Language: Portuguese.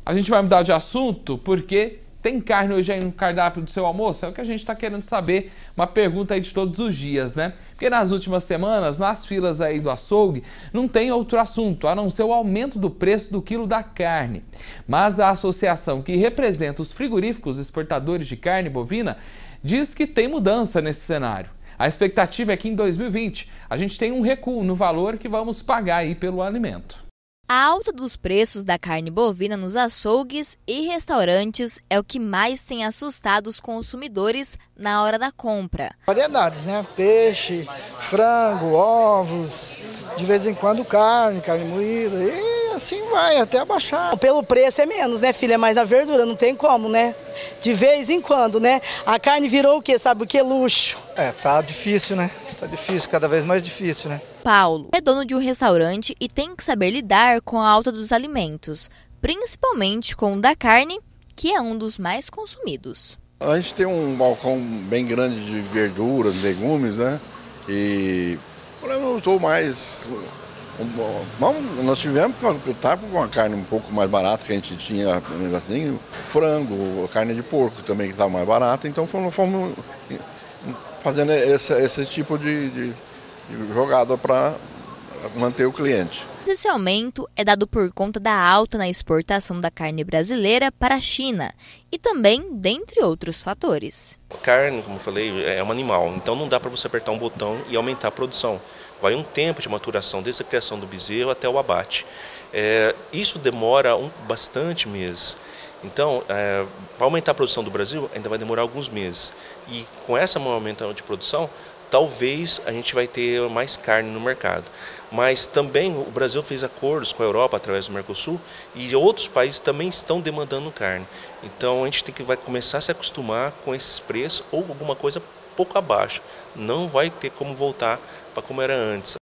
A gente vai mudar de assunto porque tem carne hoje aí no cardápio do seu almoço? É o que a gente está querendo saber, uma pergunta aí de todos os dias, né? Porque nas últimas semanas, nas filas aí do açougue, não tem outro assunto, a não ser o aumento do preço do quilo da carne. Mas a associação que representa os frigoríficos exportadores de carne bovina diz que tem mudança nesse cenário. A expectativa é que em 2020 a gente tenha um recuo no valor que vamos pagar aí pelo alimento. A alta dos preços da carne bovina nos açougues e restaurantes é o que mais tem assustado os consumidores na hora da compra. Variedades, né? Peixe, frango, ovos, de vez em quando carne moída e assim vai até abaixar. Pelo preço é menos, né, filha? Mas na verdura não tem como, né? De vez em quando, né? A carne virou o quê? Sabe o que? Luxo. Tá difícil, né? Tá difícil, cada vez mais difícil, né? Paulo é dono de um restaurante e tem que saber lidar com a alta dos alimentos, principalmente com o da carne, que é um dos mais consumidos. A gente tem um balcão bem grande de verduras, legumes, né? E eu usou mais. Nós tivemos que optar por uma carne um pouco mais barata, que a gente tinha assim, frango, carne de porco também que estava mais barata, então fomos fazendo esse tipo de jogada para manter o cliente. Esse aumento é dado por conta da alta na exportação da carne brasileira para a China e também dentre outros fatores. A carne, como eu falei, é um animal, então não dá para você apertar um botão e aumentar a produção. Vai um tempo de maturação, desde a criação do bezerro até o abate. Isso demora bastante meses. Então, para aumentar a produção do Brasil, ainda vai demorar alguns meses. E com essa aumento de produção, talvez a gente vai ter mais carne no mercado. Mas também o Brasil fez acordos com a Europa através do Mercosul e outros países também estão demandando carne. Então a gente vai começar a se acostumar com esses preços ou alguma coisa pouco abaixo. Não vai ter como voltar para como era antes.